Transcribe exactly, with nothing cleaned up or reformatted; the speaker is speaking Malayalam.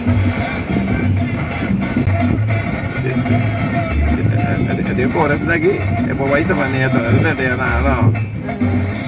เดี๋ยวโกรธสักทีพอไว้สมัยนี้ตัวนั้นแต่เดี๋ยวนะเนาะ